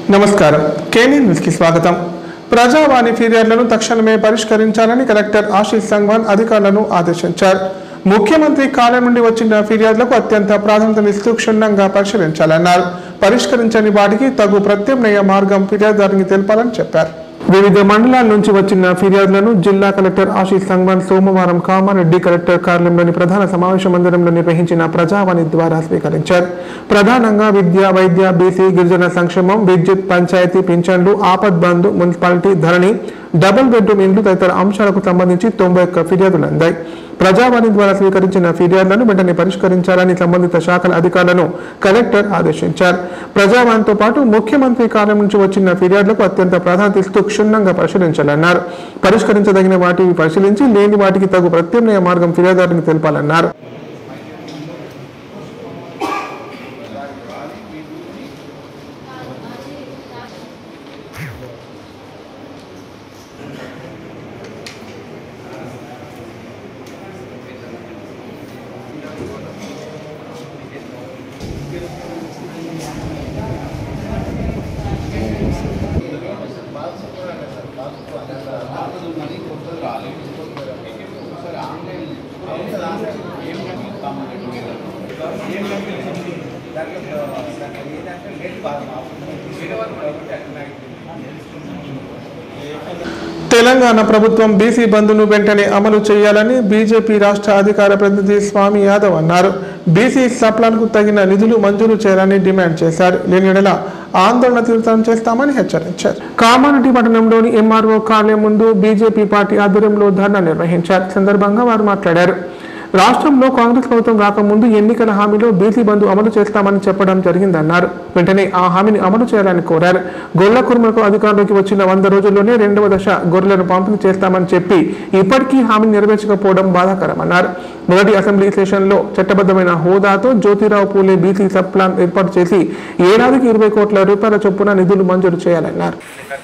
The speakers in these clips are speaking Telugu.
నమస్కారం కేనీ న్యూస్ కి స్వాగతం ప్రజావాణి ఫిర్యాదులను తక్షణమే పరిష్కరించాలని కలెక్టర్ ఆశీష్ సంగ్వాన్ అధికారులను ఆదేశించారు ముఖ్యమంత్రి కార్యాలయం నుండి వచ్చిన ఫిర్యాదులకు అత్యంత ప్రాధాన్యతనిస్తూ క్షుణ్ణంగా పరిశీలించాలన్నారు పరిష్కరించని వాటికి తగు ప్రత్యామ్నాయ మార్గం ఫిర్యాదుదారునికి తెలపాలని చెప్పారు వివిధ మండలాల నుంచి వచ్చిన ఫిర్యాదులను జిల్లా కలెక్టర్ ఆశీష్ సంగ్వాన్ సోమవారం కామారెడ్డి కలెక్టర్ కార్యాలయంలోని ప్రధాన సమావేశ మందిరంలో నిర్వహించిన ప్రజావాణి ద్వారా స్వీకరించారు ప్రధానంగా విద్య వైద్య బీసీ గిరిజన సంక్షేమం విద్యుత్ పంచాయతీ పింఛన్లు Apad Bandhu municipality Dharani double bedroom ఇండ్లు తదితర అంశాలకు సంబంధించి 91 ఫిర్యాదులు అందాయి ప్రజావాణి ద్వారా స్వీకరించిన ఫిర్యాదులను వెంటనే పరిష్కరించాలని సంబంధిత శాఖల అధికారులను కలెక్టర్ ఆదేశించారు ప్రజావాణితో పాటు ముఖ్యమంత్రి కార్యాలయం నుంచి వచ్చిన ఫిర్యాదులకు అత్యంత ప్రాధాన్యత ఇస్తూ క్షుణ్ణంగా పరిశీలించాలన్నారు పరిష్కరించదగిన వాటిని పరిశీలించి లేని వాటికి తగు ప్రత్యామ్నాయ మార్గం ఫిర్యాదుదారునికి తెలపాలన్నారు తెలంగాణ ప్రభుత్వం బీసీ బంధును వెంటనే అమలు చేయాలని బీజేపీ రాష్ట్ర అధికార ప్రతినిధి స్వామి యాదవ్ అన్నారు బీసీ సప్లాన్కు తగిన నిధులు మంజూరు చేయాలని డిమాండ్ చేశారు లేని యెడల ఆందోళన తీవ్రతరం చేస్తామని హెచ్చరించారు కామారెడ్డి పట్టణంలోని ఎంఆర్ఓ కార్యాలయం ముందు బీజేపీ పార్టీ ఆధ్వర్యంలో ధర్నా నిర్వహించారు సందర్భంగా వారు మాట్లాడారు రాష్ట్రంలో కాంగ్రెస్ ప్రభుత్వం రాకముందు ఎన్నికల హామీలో బీసీ బంధు అమలు చేస్తామని చెప్పడం జరిగిందన్నారు వెంటనే ఆ హామీని అమలు చేయాలని కోరారు గొల్ల కుర్మలకు అధికారంలోకి వచ్చిన 100 రోజుల్లోనే 2వ దశ గొర్రెలను పంపిణీ చేస్తామని చెప్పి ఇప్పటికీ హామీని నెరవేర్చకపోవడం బాధాకరమన్నారు మొదటి అసెంబ్లీ సెషన్లో చట్టబద్ధమైన హోదాతో Jyotirao Phule BC sub plan ఏర్పాటు చేసి ఏడాదికి 20 కోట్ల రూపాయల చొప్పున నిధులు మంజూరు చేయాలన్నారు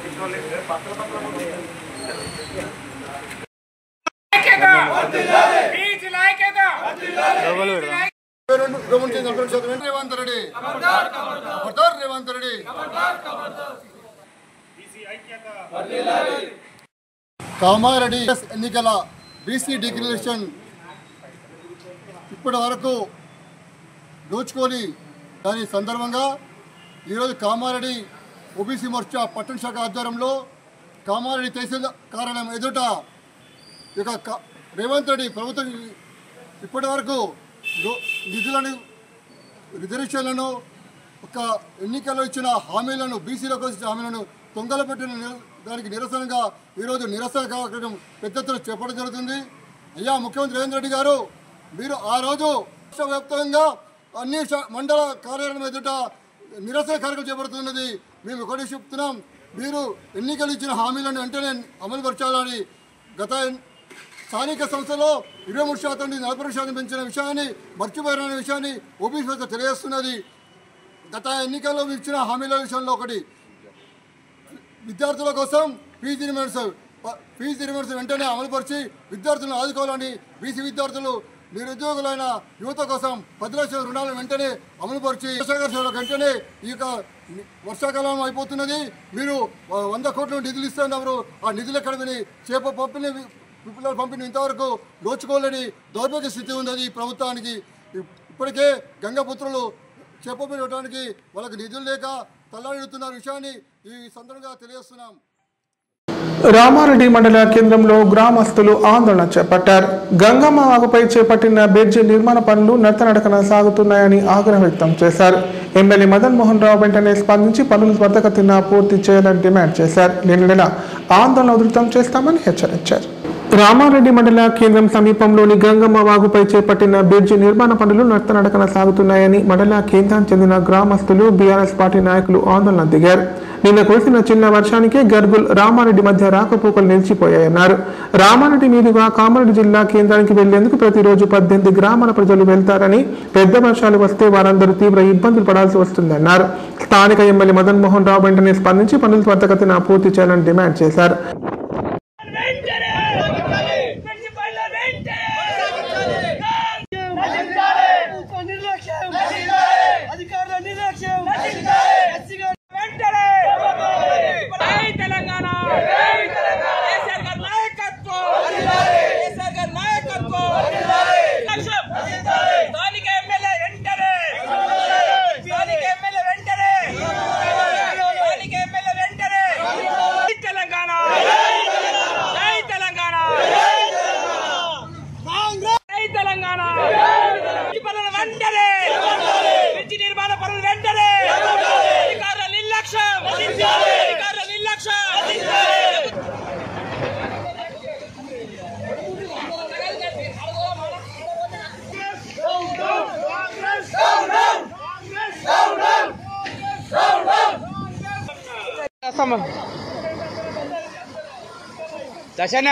కామారెడ్డి ఎన్నికల బీసీ డిక్లరేషన్ ఇప్పటి వరకు దోచుకొని దాని సందర్భంగా ఈరోజు కామారెడ్డి ఓబీసీ మోర్చా పట్టణ శాఖ ఆధ్వర్యంలో కామారెడ్డి తహసీల్దార్ కార్యాలయం ఎదుట ఇక రేవంత్ రెడ్డి ప్రభుత్వం ఇప్పటి వరకు నిధులను రిజర్వేషన్లను ఒక ఎన్నికల్లో ఇచ్చిన హామీలను బీసీలకు ఇచ్చిన హామీలను తొంగలు పెట్టిన దానికి నిరసనగా ఈరోజు నిరసన కార్యక్రమం పెద్ద ఎత్తున చెప్పడం జరుగుతుంది అయ్యా ముఖ్యమంత్రి రేవంత్ రెడ్డి గారు మీరు ఆ రోజు రాష్ట్ర వ్యాప్తంగా అన్ని మండల కార్యాలయం ఎదుట నిరసన కార్యక్రమం చేపడుతున్నది మేము ఒకటి చెప్తున్నాం మీరు ఎన్నికలు ఇచ్చిన హామీలను వెంటనే అమలుపరచాలని గత స్థానిక సంస్థలో 23% నుండి 40% పెంచిన విషయాన్ని మర్చిపోయిన విషయాన్ని ఓబీసీ తెలియజేస్తున్నది గత ఎన్నికల్లో ఇచ్చిన హామీల విషయంలో ఒకటి విద్యార్థుల కోసం ఫీజు రిమెంబర్స్ వెంటనే అమలుపరిచి విద్యార్థులను ఆదుకోవాలని బీసీ విద్యార్థులు నిరుద్యోగులైన యువత కోసం 10 లక్షల రుణాలను వెంటనే అమలుపరిచి వెంటనే ఈ వర్షాకాలం అయిపోతున్నది మీరు 100 కోట్ల నిధులు ఇస్తున్నారు ఆ నిధులు ఎక్కడ విని చేప పంపిణీ ఇంతవరకు దోచుకోలేని దౌర్భాగ్య స్థితి ఉన్నది ఈ ప్రభుత్వానికి ఇప్పటికే గంగపుత్రులు చెప్పబెట్టడానికి వాళ్ళకి నిధులు లేక తల్లాడుతున్న విషయాన్ని ఈ సందర్భంగా తెలియజేస్తున్నాం రామారెడ్డి మండల కేంద్రంలో గ్రామస్తులు ఆందోళన చేపట్టారు గంగమ్మ వాగుపై చేపట్టిన బ్రిడ్జి నిర్మాణ పనులు నత్తనడకన సాగుతున్నాయని ఆగ్రహం వ్యక్తం చేశారు ఎమ్మెల్యే మదన్ మోహన్ రావు వెంటనే స్పందించి పనులు త్వరితగతిన పూర్తి చేయాలని డిమాండ్ చేశారు లేని యెడల ఆందోళన ఉధృతం చేస్తామని హెచ్చరించారు రామారెడ్డి మండల కేంద్రం సమీపంలోని గంగమ్మ వాగుపై చేపట్టిన బ్రిడ్జి నిర్మాణ పనులు నత్తనడకన సాగుతున్నాయని మండల కేంద్రానికి చెందిన గ్రామస్తులు బీఆర్ఎస్ పార్టీ నాయకులు ఆందోళన దిగారు నిన్న కురిసిన చిన్న వర్షానికే గర్గుల్ రామారెడ్డి మధ్య రాకపోకలు నిలిచిపోయాయన్నారు రామారెడ్డి మీదుగా కామారెడ్డి జిల్లా కేంద్రానికి వెళ్లేందుకు ప్రతిరోజు 18 గ్రామాల ప్రజలు వెళ్తారని పెద్ద వర్షాలు వస్తే వారందరూ తీవ్ర ఇబ్బందులు పడాల్సి వస్తుందన్నారు స్థానిక ఎమ్మెల్యే మదన్ మోహన్ రావు వెంటనే స్పందించి పనులు త్వరితగతిన పూర్తి చేయాలని డిమాండ్ చేశారు వస్తామా దశనా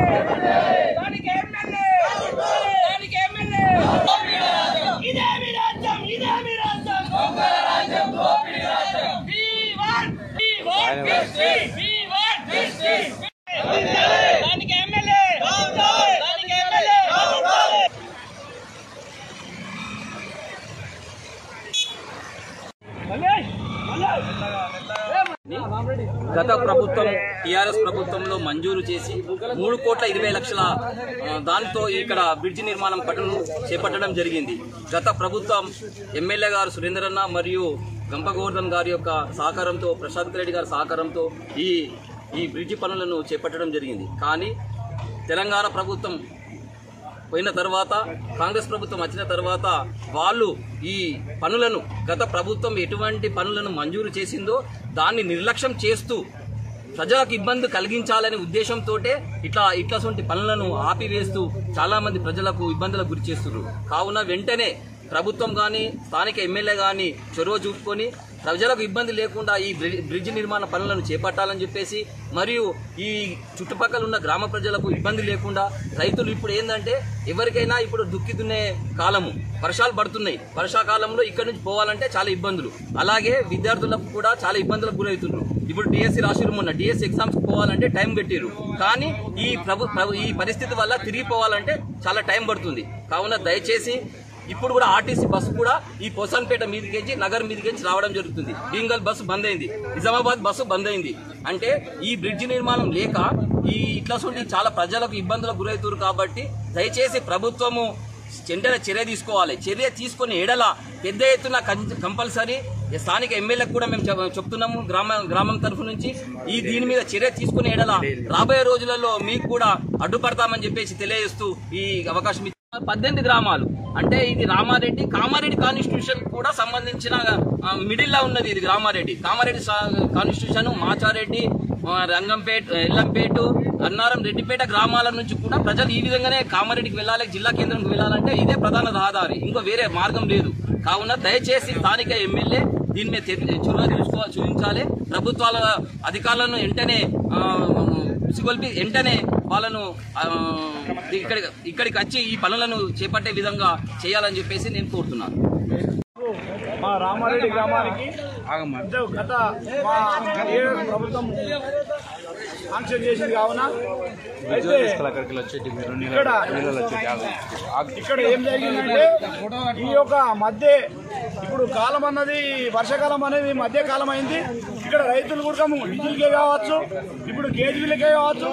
గత ప్రభుత్వం టీఆర్ఎస్ ప్రభుత్వంలో మంజూరు చేసి 3,20,00,000 దానితో ఇక్కడ బ్రిడ్జి నిర్మాణం పనులు చేపట్టడం జరిగింది. గత ప్రభుత్వం ఎమ్మెల్యే గారు సురేందరన్న మరియు గంప గోవర్ధన్ గారి యొక్క సహకారంతో, ప్రశాంత్ రెడ్డి గారి సహకారంతో ఈ బ్రిడ్జి పనులను చేపట్టడం జరిగింది. కానీ తెలంగాణ ప్రభుత్వం పోయిన తర్వాత, కాంగ్రెస్ ప్రభుత్వం వచ్చిన తర్వాత వాళ్ళు ఈ పనులను, గత ప్రభుత్వం ఎటువంటి పనులను మంజూరు చేసిందో దాన్ని నిర్లక్ష్యం చేస్తూ ప్రజలకు ఇబ్బంది కలిగించాలనే ఉద్దేశంతో ఇట్లాంటి పనులను ఆపివేస్తూ చాలా మంది ప్రజలకు ఇబ్బందులకు గురి చేస్తున్నారు. కావున వెంటనే ప్రభుత్వం కానీ స్థానిక ఎమ్మెల్యే కానీ చొరవ చూపుకొని ప్రజలకు ఇబ్బంది లేకుండా ఈ బ్రిడ్జి నిర్మాణ పనులను చేపట్టాలని చెప్పేసి, మరియు ఈ చుట్టుపక్కల ఉన్న గ్రామ ప్రజలకు ఇబ్బంది లేకుండా, రైతులు ఇప్పుడు ఏంటంటే ఎవరికైనా ఇప్పుడు దుక్కి దున్నే కాలము, వర్షాలు పడుతున్నాయి, వర్షాకాలంలో ఇక్కడ నుంచి పోవాలంటే చాలా ఇబ్బందులు, అలాగే విద్యార్థులకు కూడా చాలా ఇబ్బందులకు గురవుతున్నారు. ఇప్పుడు డిఎస్సి రాసిరు, మొన్న డిఎస్సి ఎగ్జామ్స్ పోవాలంటే టైం పెట్టిరు, కానీ ఈ పరిస్థితి వల్ల తిరిగి పోవాలంటే చాలా టైం పడుతుంది. కావున దయచేసి ఇప్పుడు కూడా ఆర్టీసీ బస్సు కూడా ఈ పోసాన్పేట మీదకించి నగర్ మీదకించి రావడం జరుగుతుంది. భీంగల్ బస్సు బంద్ అయింది, నిజామాబాద్ బస్సు బంద్ అయింది. అంటే ఈ బ్రిడ్జి నిర్మాణం లేక ఇట్లా చాలా ప్రజలకు ఇబ్బందులకు గురవుతారు. కాబట్టి దయచేసి ప్రభుత్వము వెంటనే చర్య తీసుకోవాలి. చర్య తీసుకుని ఎడల పెద్ద ఎత్తున కంపల్సరీ స్థానిక ఎమ్మెల్యేలకు కూడా మేము చెప్తున్నాము, గ్రామం తరఫు నుంచి దీని మీద చర్య తీసుకుని ఎడల రాబోయే రోజులలో మీకు కూడా అడ్డుపడతామని చెప్పేసి తెలియజేస్తూ ఈ అవకాశం 18 గ్రామాలు, అంటే ఇది కామారెడ్డి కాన్స్టిట్యూషన్ కూడా సంబంధించిన మిడిల్ లా ఉన్నది. ఇది కామారెడ్డి కాన్స్టిట్యూషన్, మాచారెడ్డి, రంగంపేట, ఎల్లంపేట, అన్నారం, రెడ్డిపేట గ్రామాల నుంచి కూడా ప్రజలు ఈ విధంగానే కామారెడ్డికి వెళ్ళాలి, జిల్లా కేంద్రంకి వెళ్ళాలంటే ఇదే ప్రధాన రహదారి, ఇంకో వేరే మార్గం లేదు. కావున దయచేసి స్థానిక ఎమ్మెల్యే దీని మీద చొరవ చూపించాలి. ప్రభుత్వాల అధికారులను వెంటనే వాళ్ళను ఇక్కడికి వచ్చి ఈ పనులను చేపట్టే విధంగా చేయాలని చెప్పేసి నేను కోరుతున్నాను. మా రామారెడ్డి గ్రామానికి గత ప్రభుత్వం శాంక్షన్ చేసింది. కావున అయితే ఇక్కడ ఏం జరిగిందంటే ఈ యొక్క మధ్య ఇప్పుడు కాలం అన్నది, వర్షాకాలం అనేది మధ్య కాలం అయింది. ఇక్కడ రైతులు కూడా డీజిల్కే కావచ్చు, ఇప్పుడు కేజీలకే కావచ్చు,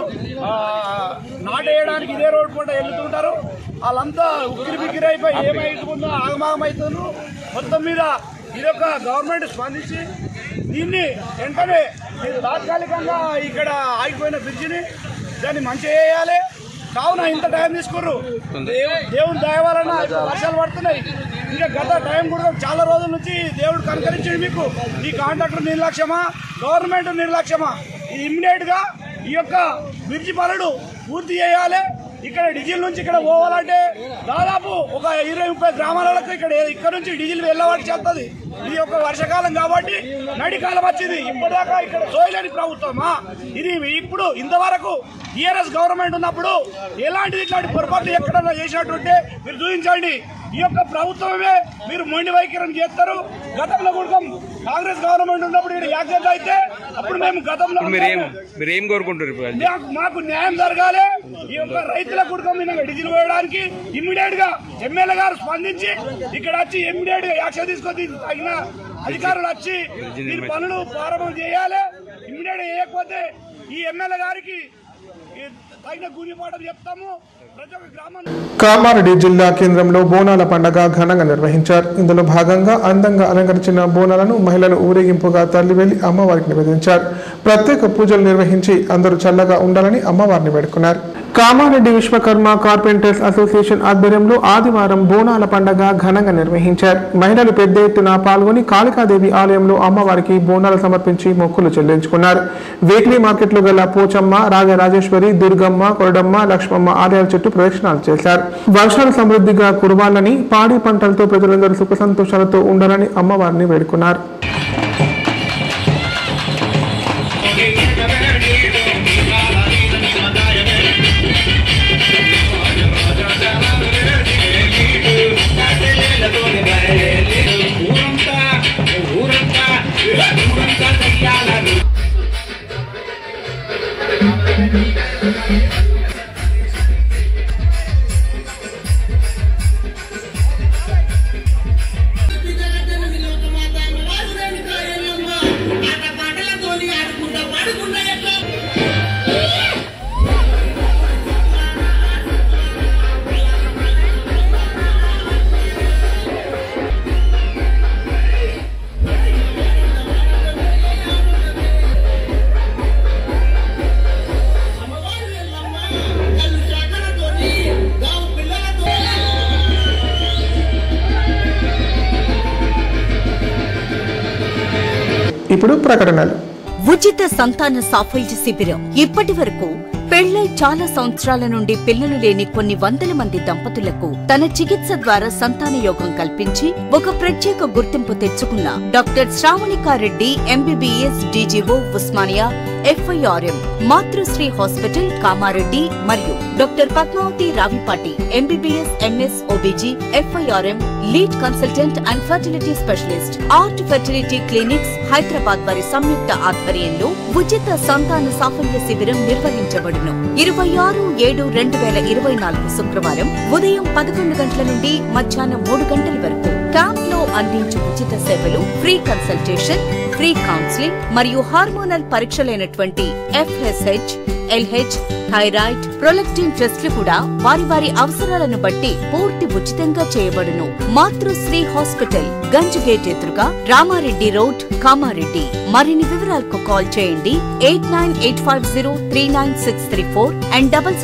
నాటేయడానికి ఇదే రోడ్డు పూట వెళ్తుంటారు. వాళ్ళంతా ఉక్కిరి బిక్కిరి అయిపోయి ఏమైతుందో ఆగమాగం అవుతుందో. మొత్తం మీద ఇది యొక్క గవర్నమెంట్ స్పందించి దీన్ని వెంటనే తాత్కాలికంగా ఇక్కడ ఆగిపోయిన బ్రిడ్జిని దాన్ని మంచిగా చేయాలి. కావున ఇంత టైం తీసుకుర్రు, దేవుని దయ వలన వర్షాలు పడుతున్నాయి. ఇంకా గత టైం కూడా చాలా రోజుల నుంచి దేవుడు కనుకరించాడు మీకు. ఈ కాంట్రాక్టర్ నిర్లక్ష్యమా, గవర్నమెంట్ నిర్లక్ష్యమా? ఇమ్మీడియట్ గా ఈ యొక్క బ్రిడ్జి పనులు పూర్తి చేయాలి. ఇక్కడ డీజిల్ నుంచి ఇక్కడ పోవాలంటే దాదాపు ఒక 20-30 గ్రామాలకు ఇక్కడ నుంచి డీజిల్ వెళ్ళవాటి చేస్తుంది. ఇది ఒక వర్షాకాలం కాబట్టి నడికాలం వచ్చింది. ఇప్పటిదాకా ఇక్కడ సోయలేని ప్రభుత్వమా ఇది? ఇప్పుడు ఇంతవరకు టీఆర్ఎస్ గవర్నమెంట్ ఉన్నప్పుడు ఇట్లాంటి పొరపాట్లు ఎక్కడన్నా చేసినట్టుంటే మీరు చూపించండి. ఈ యొక్క ప్రభుత్వమే మీరు మొండి వైఖరం చేస్తారు. గతంలో కూడా కాంగ్రెస్ గవర్నమెంట్ ఉన్నప్పుడు ఇక్కడ యాక్సిడెంట్ అయితే అప్పుడు మేము గతంలో మీరేం కోరుకుంటారు? మాకు న్యాయం జరగాలి. ఈ యొక్క రైతుల కుటుంబం మీద డీజిల్ పోయడానికి ఇమ్మీడియట్ గా ఎమ్మెల్యే గారు స్పందించి ఇక్కడ వచ్చి ఇమ్మీడియట్ గా యాక్షన్ తీసుకొని తగిన అధికారులు వచ్చి దీని పనులు ప్రారంభం చేయాలి. ఇమ్మీడియట్ చేయకపోతే ఈ ఎమ్మెల్యే గారికి తగిన గురిపాఠం చెప్తాము. కామారెడ్డి జిల్లా కేంద్రంలో బోనాల పండుగ ఘనంగా నిర్వహించారు. ఇందులో భాగంగా అందంగా అలంకరించిన బోనాలను మహిళలు ఊరేగింపుగా తరలివెళ్లి అమ్మవారికి నివేదించారు. ప్రత్యేక పూజలు నిర్వహించి అందరూ చల్లగా ఉండాలని అమ్మవారిని వేడుకున్నారు. కామారెడ్డి విశ్వకర్మ కార్పెంటర్స్ అసోసియేషన్ ఆధ్వర్యంలో ఆదివారం బోనాల పండుగ ఘనంగా నిర్వహించారు. మహిళలు పెద్ద ఎత్తున పాల్గొని కాళికాదేవి ఆలయంలో అమ్మవారికి బోనాలు సమర్పించి మొక్కులు చెల్లించుకున్నారు. వీక్లీ మార్కెట్లో గల పోచమ్మ, రాజరాజేశ్వరి, దుర్గమ్మ, కొరడమ్మ, లక్ష్మమ్మ ఆలయాల చుట్టూ ప్రదక్షిణాలు చేశారు. వర్షాలు సమృద్ధిగా కురవాలని, పాడి పంటలతో ప్రజలందరూ సుఖ సంతోషాలతో ఉండాలని అమ్మవారిని వేడుకున్నారు. ఇప్పుడు ప్రకటనలు. ఉచిత సంతాన సాఫల్య శిబిరం. ఇప్పటి వరకు పెళ్లై చాలా సంవత్సరాల నుండి పిల్లలు లేని కొన్ని వందల మంది దంపతులకు తన చికిత్స ద్వారా సంతాన యోగం కల్పించి ఒక ప్రత్యేక గుర్తింపు తెచ్చుకున్న doctor Shravanika Reddy MBBS DGO Osmania FIRM Matrusri hospital Kamareddy మరియు doctor Padmavathi Ravipati MBBS MS OBG FIRM lead consultant and fertility specialist ART fertility clinics Hyderabad వారి సంయుక్త ఆధ్వర్యంలో ఉచిత సంతాన సాఫల్య శిబిరం నిర్వహించబడును. 26/7/2024 శుక్రవారం ఉదయం 11 గంటల నుండి మధ్యాహ్నం 3 గంటల వరకు క్యాంప్ లో అందించు ఉచిత సేవలు ఫ్రీ కన్సల్టేషన్, ఫ్రీ కౌన్సిలింగ్ మరియు హార్మోనల్ పరీక్షలైనటువంటి FSH, LH, థైరాయిడ్, ప్రొలాక్టిన్ టెస్టులు కూడా వారి వారి అవసరాలను బట్టి పూర్తి ఉచితంగా చేయబడును. మాతృశ్రీ హాస్పిటల్, గంజ్ గేట్ ఎదురుగా, రామారెడ్డి రోడ్, కామారెడ్డి. మరిన్ని వివరాలకు కాల్ చేయండి 8985039634 and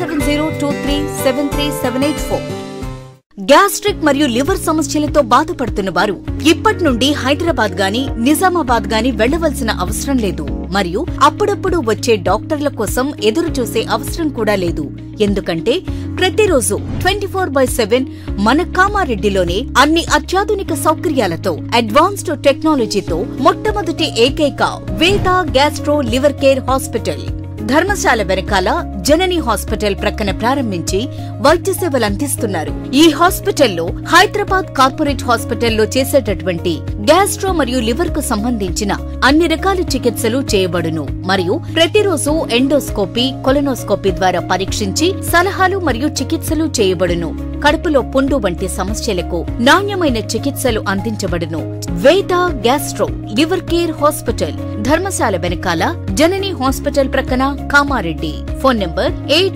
7702373784. గ్యాస్ట్రిక్ మరియు లివర్ సమస్యలతో బాధపడుతున్న వారు ఇప్పటి నుండి హైదరాబాద్ గాని నిజామాబాద్ గాని వెళ్లవలసిన అవసరం లేదు మరియు అప్పుడప్పుడు వచ్చే డాక్టర్ల కోసం ఎదురు చూసే అవసరం కూడా లేదు. ఎందుకంటే ప్రతిరోజు 24/7 మన కామారెడ్డిలోనే అన్ని అత్యాధునిక సౌకర్యాలతో అడ్వాన్స్డ్ టెక్నాలజీతో మొట్టమొదటి ఏకైక Veda gastro liver care hospital ధర్మశాల వెనకాల జనని హాస్పిటల్ ప్రక్కన ప్రారంభించి వైద్య సేవలు అందిస్తున్నారు. ఈ హాస్పిటల్లో హైదరాబాద్ కార్పొరేట్ హాస్పిటల్లో చేసేటటువంటి గ్యాస్ట్రో మరియు లివర్ కు సంబంధించిన అన్ని రకాల చికిత్సలు చేయబడును మరియు ప్రతిరోజు ఎండోస్కోపీ, కొలనోస్కోపీ ద్వారా పరీక్షించి సలహాలు మరియు చికిత్సలు చేయబడును. కడుపులో పుండు వంటి సమస్యలకు నాణ్యమైన చికిత్సలు అందించబడును. Veda gastro liver care hospital ధర్మశాల వెనకాల జనని హాస్పిటల్ ప్రక్కన కామారెడ్డి. Phone number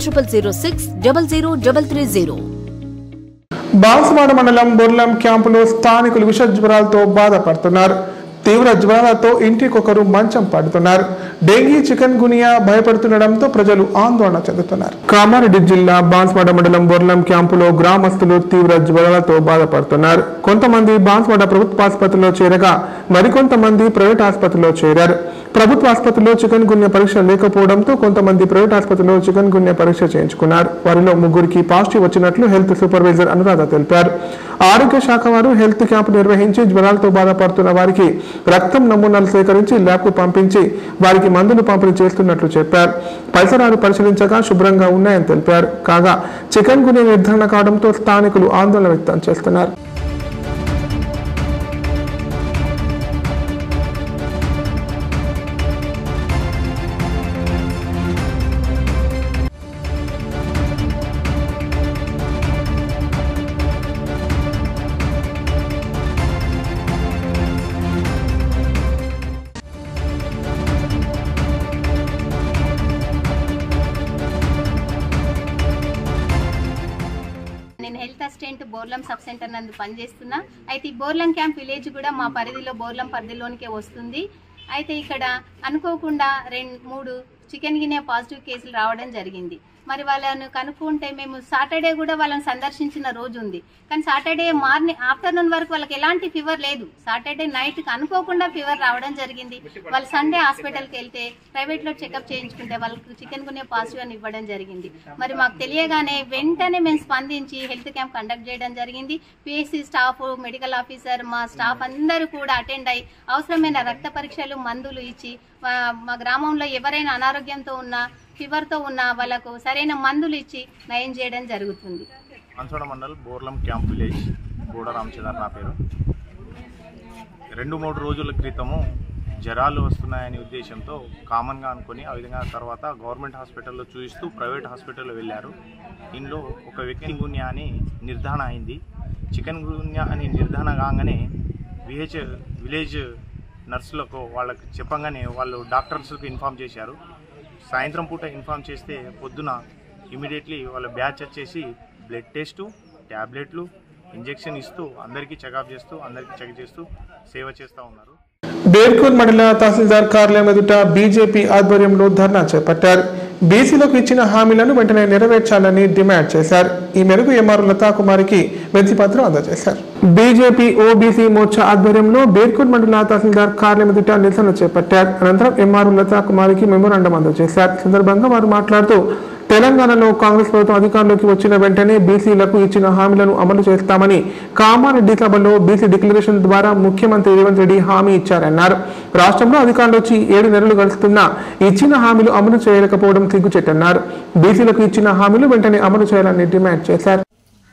8006000330. బాన్సువాడ మండలం బొర్లం క్యాంపులో స్థానికులు విష జ్వరాలతో బాధపడుతున్నారు. తీవ్ర జ్వరాలతో ఇంటికొకరు మంచం పడుతున్నారు. డెంగీ, చికెన్ గునియా భయపడుతుండటంతో ప్రజలు ఆందోళన చెందుతున్నారు. కామారెడ్డి జిల్లా బాన్సువాడ మండలం బొర్లం క్యాంపులో గ్రామస్తులు తీవ్ర జ్వరాలతో బాధపడుతున్నారు. కొంతమంది బాన్సువాడ ప్రభుత్వ ఆసుపత్రిలో చేరగా మరికొంతమంది ప్రైవేట్ ఆసుపత్రిలో చేరారు. ప్రభుత్వ ఆసుపత్రిలో చికెన్ గున్యా పరీక్ష లేకపోవడంతో కొంతమంది ప్రైవేట్ ఆసుపత్రిలో చికెన్ గున్యా పరీక్ష చేయించుకున్నారు. వారిలో 3 పాజిటివ్ వచ్చినట్లు హెల్త్ సూపర్వైజర్ అనురాధ తెలిపారు. ఆరోగ్య శాఖ వారు హెల్త్ క్యాంప్ నిర్వహించి జ్వరాలతో బాధపడుతున్న వారికి రక్తం నమూనాలు సేకరించి ల్యాబ్కు పంపించి వారికి మందులు పంపిణీ చేస్తున్నట్లు చెప్పారు. పరిసరాలు పరిశీలించగా శుభ్రంగా ఉన్నాయని తెలిపారు. కాగా చికెన్ గున్యా నిర్ధారణ కావడంతో స్థానికులు ఆందోళన వ్యక్తం చేస్తున్నారు. Health assistant Borlam sub centre నందు పనిచేస్తున్నా. అయితే ఈ బోర్లం క్యాంప్ విలేజ్ కూడా మా పరిధిలో బోర్లం పరిధిలోనికే వస్తుంది. అయితే ఇక్కడ అనుకోకుండా 2-3 చికెన్ గినియా పాజిటివ్ కేసులు రావడం జరిగింది. మరి వాళ్ళను కనుక్కుంటే మేము సాటర్డే కూడా వాళ్ళని సందర్శించిన రోజు ఉంది. కానీ సాటర్డే మార్నింగ్ ఆఫ్టర్నూన్ వరకు వాళ్ళకి ఎలాంటి ఫీవర్ లేదు. సాటర్డే నైట్ అనుకోకుండా ఫీవర్ రావడం జరిగింది. వాళ్ళు సండే హాస్పిటల్కి వెళ్తే ప్రైవేట్లో చెకప్ చేయించుకుంటే వాళ్ళకి చికెన్ గున్యా పాజిటివ్ అని ఇవ్వడం జరిగింది. మరి మాకు తెలియగానే వెంటనే మేము స్పందించి హెల్త్ క్యాంప్ కండక్ట్ చేయడం జరిగింది. PSC స్టాఫ్, మెడికల్ ఆఫీసర్, మా స్టాఫ్ అందరూ కూడా అటెండ్ అయ్యి అవసరమైన రక్త పరీక్షలు, మందులు ఇచ్చి మా గ్రామంలో ఎవరైనా అనారోగ్యంతో ఉన్నా, ఫీవర్తో ఉన్న వాళ్ళకు సరైన మందులు ఇచ్చి నయం చేయడం జరుగుతుంది. బాన్సువాడ మండల్ బోర్లం క్యాంప్ విలేజ్ గూడ రామచంద్ర నా పేరు. 2-3 రోజుల క్రితము జ్వరాలు వస్తున్నాయనే ఉద్దేశంతో కామన్గా అనుకుని ఆ విధంగా తర్వాత గవర్నమెంట్ హాస్పిటల్లో చూపిస్తూ ప్రైవేట్ హాస్పిటల్లో వెళ్ళారు. ఇందులో ఒక వ్యక్తి గున్యా అని నిర్ధారణ అయింది. చికెన్ గున్యా అని నిర్ధారణ కాగానే విలేజ్ నర్సులకు వాళ్ళకి చెప్పంగానే వాళ్ళు డాక్టర్స్కి ఇన్ఫామ్ చేశారు. సాయంత్రం పూట ఇన్ఫామ్ చేస్తే పొద్దున ఇమీడియట్లీ వాళ్ళ బ్యాచ్ వచ్చేసి బ్లడ్ టెస్టు, ట్యాబ్లెట్లు, ఇంజెక్షన్ ఇస్తూ అందరికీ చెకప్ చేస్తూ అందరికీ చెక్ చేస్తూ సేవ చేస్తూ ఉన్నారు. బేర్కూర్ మండల తహసీల్దార్ కార్యాలయం ఎదుట బీజేపీ ఆధ్వర్యంలో ధర్నా చేపట్టారు. బీసీలకు ఇచ్చిన హామీలను వెంటనే నెరవేర్చాలని డిమాండ్ చేశారు. ఈ మేరకు ఎంఆర్ లతా కుమారికి వినతి పత్రం అందజేశారు. బీజేపీ ఓబీసీ మోర్చా ఆధ్వర్యంలో బేర్కూట్ మండల తహసీల్దార్ కార్యాలయం ఎదుట నిరసన చేపట్టారు. అనంతరం ఎంఆర్ఓ లతా కుమారికి మెమోరాండం అందజేశారు. సందర్భంగా వారు మాట్లాడుతూ తెలంగాణలో కాంగ్రెస్ ప్రభుత్వం అధికారంలోకి వచ్చిన వెంటనే బీసీలకు ఇచ్చిన హామీలను అమలు చేస్తామని కామారెడ్డి సభలో బీసీ డిక్లరేషన్ ద్వారా ముఖ్యమంత్రి రేవంత్ రెడ్డి హామీ ఇచ్చారన్నారు. రాష్ట్రంలో అధికారులు వచ్చి 7 నెలలు గడుస్తున్నా ఇచ్చిన హామీలు అమలు చేయలేకపోవడం సిగ్గుచేటన్నారు. బీసీలకు ఇచ్చిన హామీలు వెంటనే అమలు చేయాలని డిమాండ్ చేశారు.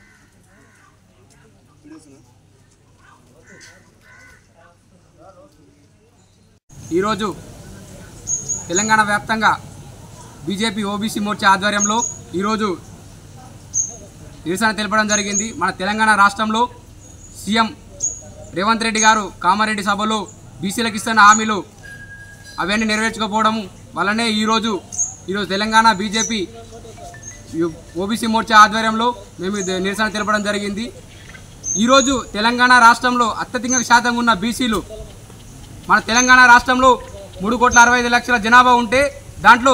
ఈరోజు తెలంగాణ వ్యాప్తంగా బీజేపీ ఓబీసీ మోర్చా ఆధ్వర్యంలో ఈరోజు నిరసన తెలపడం జరిగింది. మన తెలంగాణ రాష్ట్రంలో సీఎం రేవంత్ రెడ్డి గారు కామారెడ్డి సభలో బీసీలకు ఇస్తున్న హామీలు అవన్నీ నెరవేర్చకపోవడం వల్లనే ఈరోజు తెలంగాణ బీజేపీ ఓబీసీ మోర్చా ఆధ్వర్యంలో మేము నిరసన తెలపడం జరిగింది. ఈరోజు తెలంగాణ రాష్ట్రంలో అత్యధిక శాతం ఉన్న బీసీలు మన తెలంగాణ రాష్ట్రంలో 3,65,00,000 జనాభా ఉంటే దాంట్లో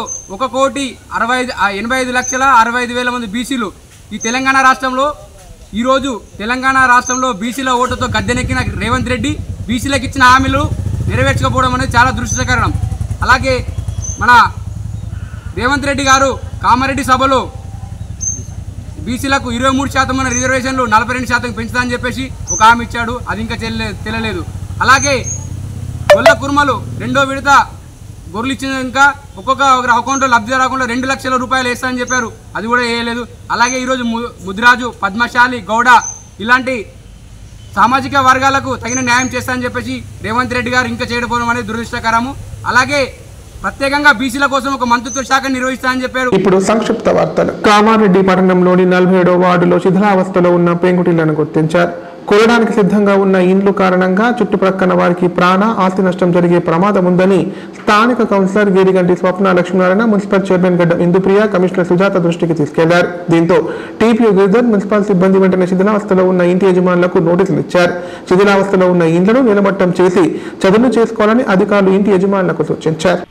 1,85,65,65,000 మంది బీసీలు ఈ తెలంగాణ రాష్ట్రంలో ఈరోజు తెలంగాణ రాష్ట్రంలో బీసీల ఓటుతో గద్దెనెక్కిన రేవంత్ రెడ్డి బీసీలకు ఇచ్చిన హామీలు నెరవేర్చకపోవడం అనేది చాలా దురదృష్టకరం. అలాగే మన రేవంత్ రెడ్డి గారు కామారెడ్డి సభలో బీసీలకు 23% ఉన్న రిజర్వేషన్లు 42% పెంచుతామని చెప్పేసి ఒక హామీ ఇచ్చాడు. అది ఇంకా తెలియలేదు. అలాగే గొల్ల కుర్మలు 2వ విడత గొర్రెలు ఇచ్చిన ఇంకా ఒక్కొక్క అకౌంట్లో లబ్ధిదారు అకౌంట్లో 2 లక్షల రూపాయలు వేస్తామని చెప్పారు. అది కూడా వేయలేదు. అలాగే ఈరోజు ముదిరాజు, పద్మశాలి, గౌడ ఇలాంటి సామాజిక వర్గాలకు తగిన న్యాయం చేస్తామని చెప్పేసి రేవంత్ రెడ్డి గారు ఇంకా చేయకపోవడం అనేది దురదృష్టకరము. అలాగే ప్రత్యేకంగా బీసీల కోసం ఒక మంత్రిత్వ శాఖ నిర్వహిస్తామని చెప్పారు. ఇప్పుడు సంక్షిప్త వార్తలు. కామారెడ్డి పట్టణంలోని 47వ వార్డులో శిథిలావస్థలో ఉన్న పెంకుటిళ్లను గుర్తించారు. కూలడానికి సిద్ధంగా ఉన్న ఇండ్లు కారణంగా చుట్టుప్రక్కల వారికి ప్రాణ ఆస్తి నష్టం జరిగే ప్రమాదం ఉందని స్థానిక councillor Geriganti Swapna Lakshminarayana, municipal chairman Gadda Indupriya, commissioner Sujatha దృష్టికి తీసుకెళ్లారు. దీంతో టీపీఓ గిరిధర్, మున్సిపల్ సిబ్బంది వెంటనే శిథిలావస్థలో ఉన్న ఇంటి యజమానులకు నోటీసులు ఇచ్చారు. శిథిలావస్థలో ఉన్న ఇండ్లను నిలమట్టం చేసి చదును చేసుకోవాలని అధికారులు ఇంటి యజమానులకు సూచించారు.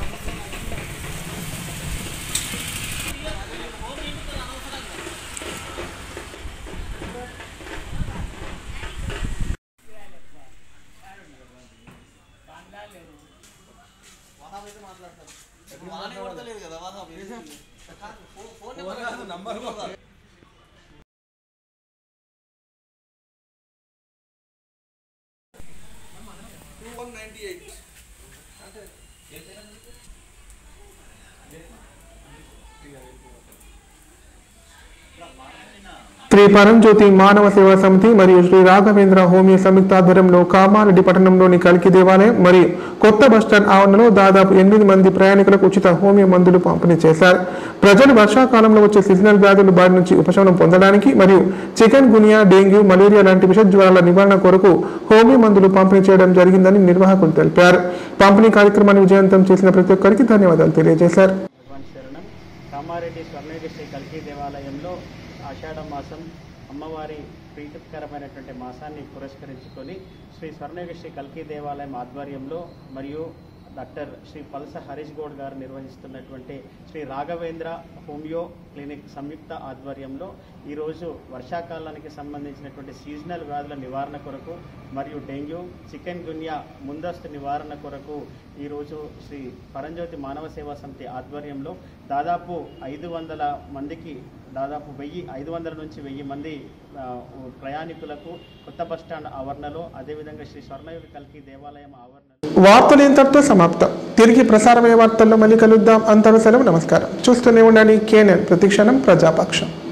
శ్రీ పరంజ్యోతి మానవ సేవా సమితి మరియు శ్రీ రాఘవేంద్ర హోమియో సంయుక్త ఆధ్వర్యంలో కామారెడ్డి పట్టణంలోని కల్కి దేవాలయం మరియు కొత్త బస్టాండ్ ఆవరణలో దాదాపు 8 మంది ప్రయాణికులకు ఉచిత హోమియో మందులు పంపిణీ చేశారు. ప్రజలు వర్షాకాలంలో వచ్చే సీజనల్ వ్యాధుల బారి నుంచి ఉపశమనం పొందడానికి మరియు చికెన్ గునియా, డెంగ్యూ, మలేరియా లాంటి విష జ్వరాల నివారణ కొరకు హోమియో మందులు పంపిణీ చేయడం జరిగిందని నిర్వాహకులు తెలిపారు. పంపిణీ కార్యక్రమాన్ని విజయవంతం చేసిన ప్రతి ఒక్కరికి ధన్యవాదాలు తెలియజేశారు. కామారెడ్డి స్వర్ణగిరి కల్కి దేవాలయంలో ఆషాఢ మాసం అమ్మవారి ప్రీతికరమైనటువంటి మాసాన్ని పురస్కరించుకొని శ్రీ స్వర్ణగిరి కల్కి దేవాలయం ఆధ్వర్యంలో మరియు డాక్టర్ శ్రీ పల్స హరీష్ గౌడ్ గారు నిర్వహిస్తున్నటువంటి శ్రీ రాఘవేంద్ర హోమియో క్లినిక్ సంయుక్త ఆధ్వర్యంలో ఈరోజు వర్షాకాలానికి సంబంధించినటువంటి సీజనల్ వ్యాధుల నివారణ కొరకు మరియు డెంగ్యూ, చికెన్ గున్యా ముందస్తు నివారణ కొరకు ఈరోజు శ్రీ పరంజ్యోతి మానవ సేవా సమితి ఆధ్వర్యంలో దాదాపు 500 మందికి దాదాపు 500 నుంచి 1000 మంది ప్రయాణికులకు కొత్త బస్టాండ్ ఆవరణలో అదేవిధంగా శ్రీ స్వర్ణగిరి కల్కి దేవాలయం ఆవరణలో. వార్తలు ఇంతటితో సమాప్తం. తిరిగి ప్రసారమయ్యే వార్తల్లో మళ్ళీ కలుద్దాం. అంతవరకు సెలవు. నమస్కారం. చూస్తూనే ఉండండి KNN, ప్రతిక్షణం ప్రజాపక్షం.